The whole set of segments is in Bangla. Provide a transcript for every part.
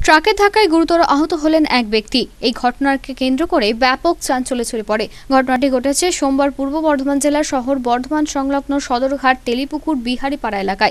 ট্রাকের ধাক্কায় গুরুতর আহত হলেন এক ব্যক্তি। এই ঘটনাকে কেন্দ্র করে ব্যাপক চাঞ্চল্য ছড়িয়ে পড়ে। ঘটনাটি ঘটেছে সোমবার পূর্ব বর্ধমান জেলার শহর বর্ধমান সংলগ্ন সদরঘাট তেলিপুকুর বিহারীপাড়া এলাকায়।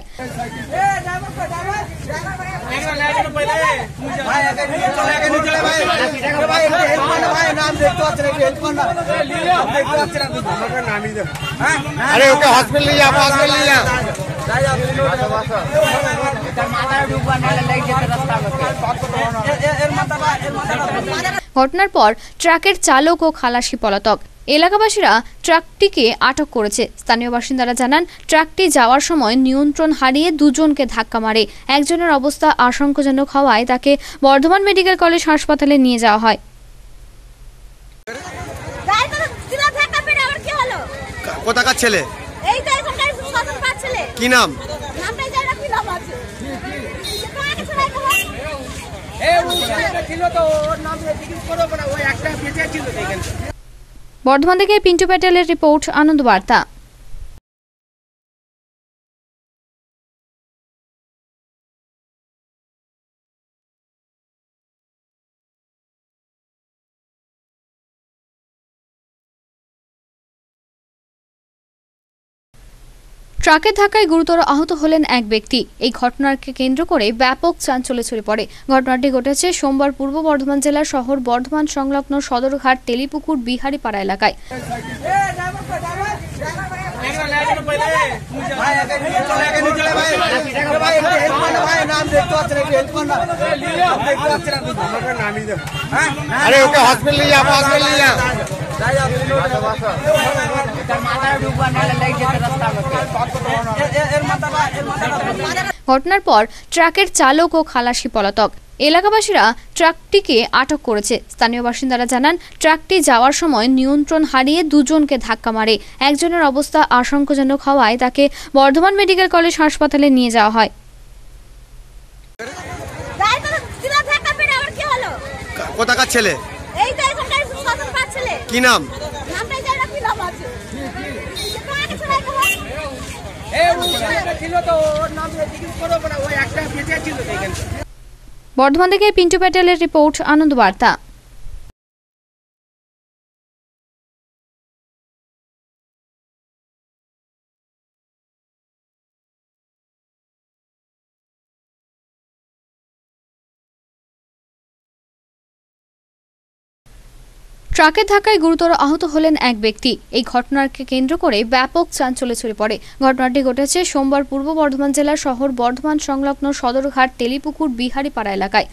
ঘটনার পর ট্রাকের চালক ও খালাসি পলাতক। এলাকাবাসীরা ট্রাকটিকে আটক করেছে। স্থানীয় বাসিন্দারা জানান, ট্রাকটি যাওয়ার সময় নিয়ন্ত্রণ হারিয়ে দুজনকে ধাক্কা মারে। একজনের অবস্থা আশঙ্কাজনক হওয়ায় তাকে বর্ধমান মেডিকেল কলেজ হাসপাতালে নিয়ে যাওয়া হয়। কোথাকার ছেলে? কি নাম? বর্ধমান থেকে পিন্টু প্যাটেলের রিপোর্ট, আনন্দ বার্তা। ট্রাকের ধাক্কায় গুরুতর আহত হলেন এক ব্যক্তি। এই ঘটনাকে কেন্দ্র করে ব্যাপক চাঞ্চল্য ছড়িয়ে পড়ে। ঘটনাটি ঘটেছে সোমবার পূর্ব বর্ধমান জেলার শহর বর্ধমান সংলগ্ন সদরঘাট তেলিপুকুর বিহারীপাড়া এলাকায়। ঘটনার পর ট্রাকের চালক ও খালাসি পলাতক। এলাকাবাসীরা ট্রাকটিকে আটক করেছে। স্থানীয় বাসিন্দারা জানান, ট্রাকটি যাওয়ার সময় নিয়ন্ত্রণ হারিয়ে দুজনকে ধাক্কা মারে। একজনের অবস্থা আশঙ্কাজনক হওয়ায় তাকে বর্ধমান মেডিকেল কলেজ হাসপাতালে নিয়ে যাওয়া হয়। কোথাকার ছেলে? কি নাম? বর্ধমান থেকে পিন্টু প্যাটেলের রিপোর্ট, আনন্দ বার্তা। ট্রাকের ধাক্কায় গুরুতর আহত হলেন এক ব্যক্তি। এই ঘটনাকে কেন্দ্র করে ব্যাপক চাঞ্চল্য ছড়িয়ে পড়ে। ঘটনাটি ঘটেছে সোমবার পূর্ব বর্ধমান জেলার শহর বর্ধমান সংলগ্ন সদরঘাট তেলিপুকুর বিহারীপাড়া এলাকায়।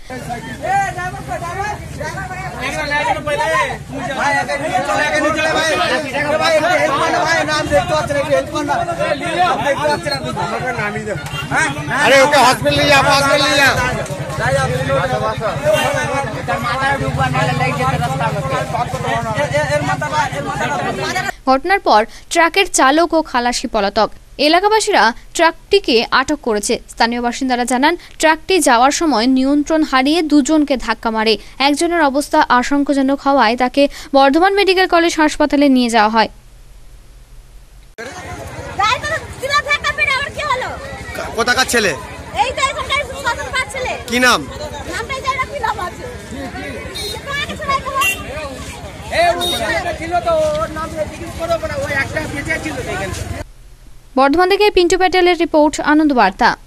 ঘটনার পর ট্রাকের চালক ও খালাসি পলাতক। এলাকাবাসীরা ট্রাকটিকে আটক করেছে। স্থানীয় বাসিন্দারা জানান, ট্রাকটি যাওয়ার সময় নিয়ন্ত্রণ হারিয়ে দুজনকে ধাক্কা মারে। একজনের অবস্থা আশঙ্কাজনক হওয়ায় তাকে বর্ধমান মেডিকেল কলেজ হাসপাতালে নিয়ে যাওয়া হয়। কোথাকার ছেলে? কি নাম? বর্ধমান থেকে পিন্টু প্যাটেলের রিপোর্ট, আনন্দ বার্তা।